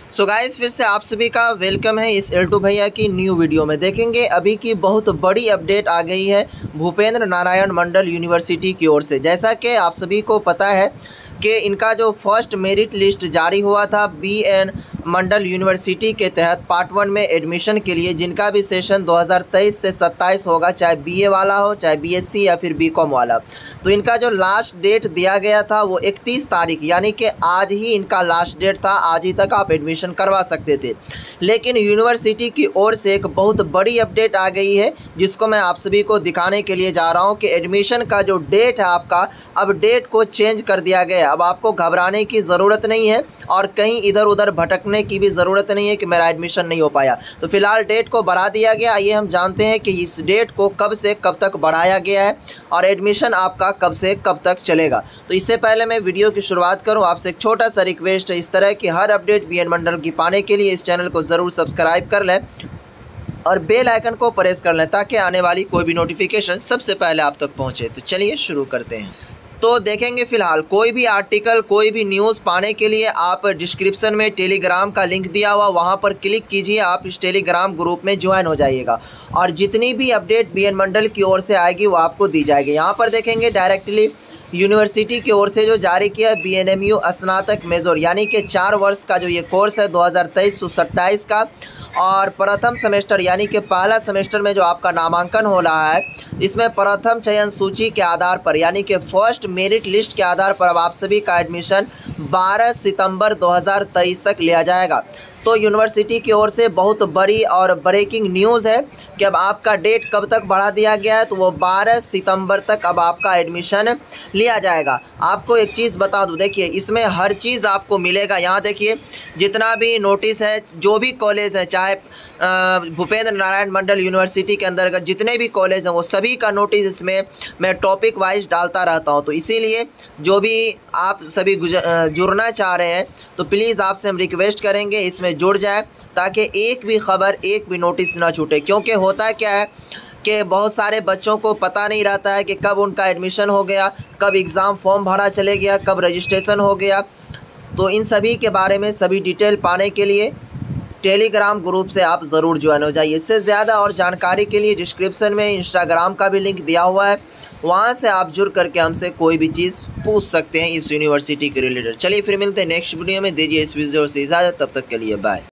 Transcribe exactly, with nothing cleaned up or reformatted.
सो so guys, फिर से आप सभी का वेलकम है इस एल्टू भैया की न्यू वीडियो में। देखेंगे अभी की बहुत बड़ी अपडेट आ गई है भूपेंद्र नारायण मंडल यूनिवर्सिटी की ओर से। जैसा कि आप सभी को पता है कि इनका जो फर्स्ट मेरिट लिस्ट जारी हुआ था बी एन मंडल यूनिवर्सिटी के तहत पार्ट वन में एडमिशन के लिए, जिनका भी सेशन दो हज़ार तेईस से सत्ताईस होगा, चाहे बीए वाला हो चाहे बीएससी या फिर बीकॉम वाला। तो इनका जो लास्ट डेट दिया गया था वो इकतीस तारीख, यानी कि आज ही इनका लास्ट डेट था। आज ही तक आप एडमिशन करवा सकते थे, लेकिन यूनिवर्सिटी की ओर से एक बहुत बड़ी अपडेट आ गई है जिसको मैं आप सभी को दिखाने के लिए जा रहा हूं कि एडमिशन का जो डेट है आपका, अब डेट को चेंज कर दिया गया। अब आपको घबराने की ज़रूरत नहीं है और कहीं इधर उधर भटकने की भी ज़रूरत नहीं है कि मेरा एडमिशन नहीं हो पाया। तो फिलहाल डेट को बढ़ा दिया गया। आइए हम जानते हैं कि इस डेट को कब से कब तक बढ़ाया गया है और एडमिशन आपका कब से कब तक चलेगा। तो इससे पहले मैं वीडियो की शुरुआत करूं, आपसे एक छोटा सा रिक्वेस्ट है, इस तरह की हर अपडेट बी एन मंडल की पाने के लिए इस चैनल को ज़रूर सब्सक्राइब कर लें और बेल आइकन को प्रेस कर लें ताकि आने वाली कोई भी नोटिफिकेशन सबसे पहले आप तक पहुंचे। तो चलिए शुरू करते हैं। तो देखेंगे फ़िलहाल कोई भी आर्टिकल, कोई भी न्यूज़ पाने के लिए आप डिस्क्रिप्शन में टेलीग्राम का लिंक दिया हुआ, वहां पर क्लिक कीजिए। आप इस टेलीग्राम ग्रुप में ज्वाइन हो जाइएगा और जितनी भी अपडेट बी एन मंडल की ओर से आएगी वो आपको दी जाएगी। यहाँ पर देखेंगे डायरेक्टली यूनिवर्सिटी की ओर से जो जारी किया बी एन एम यू स्नातक मेजर, यानी कि चार वर्ष का जो ये कोर्स है दो हज़ार तेईस से सत्ताईस का, और प्रथम सेमेस्टर यानी कि पहला सेमेस्टर में जो आपका नामांकन हो रहा है, इसमें प्रथम चयन सूची के आधार पर यानी कि फर्स्ट मेरिट लिस्ट के आधार पर अब आप सभी का एडमिशन बारह सितंबर दो हज़ार तेईस तक लिया जाएगा। तो यूनिवर्सिटी की ओर से बहुत बड़ी और ब्रेकिंग न्यूज़ है कि अब आपका डेट कब तक बढ़ा दिया गया है, तो वो बारह सितंबर तक अब आपका एडमिशन लिया जाएगा। आपको एक चीज़ बता दूं, देखिए इसमें हर चीज़ आपको मिलेगा। यहाँ देखिए जितना भी नोटिस है, जो भी कॉलेज है, चाहे भूपेंद्र नारायण मंडल यूनिवर्सिटी के अंतर्गत जितने भी कॉलेज हैं वो सभी का नोटिस इसमें मैं टॉपिक वाइज डालता रहता हूं। तो इसीलिए जो भी आप सभी जुड़ना चाह रहे हैं तो प्लीज़ आपसे हम रिक्वेस्ट करेंगे इसमें जुड़ जाए ताकि एक भी खबर, एक भी नोटिस ना छूटे। क्योंकि होता क्या है कि बहुत सारे बच्चों को पता नहीं रहता है कि कब उनका एडमिशन हो गया, कब एग्ज़ाम फॉर्म भरा चले गया, कब रजिस्ट्रेशन हो गया। तो इन सभी के बारे में सभी डिटेल पाने के लिए टेलीग्राम ग्रुप से आप ज़रूर ज्वाइन हो जाइए। इससे ज़्यादा और जानकारी के लिए डिस्क्रिप्शन में इंस्टाग्राम का भी लिंक दिया हुआ है, वहाँ से आप जुड़ करके हमसे कोई भी चीज़ पूछ सकते हैं इस यूनिवर्सिटी के रिलेटेड। चलिए फिर मिलते हैं नेक्स्ट वीडियो में। दीजिए इस वीडियो से इजाज़त, तब तक के लिए बाय।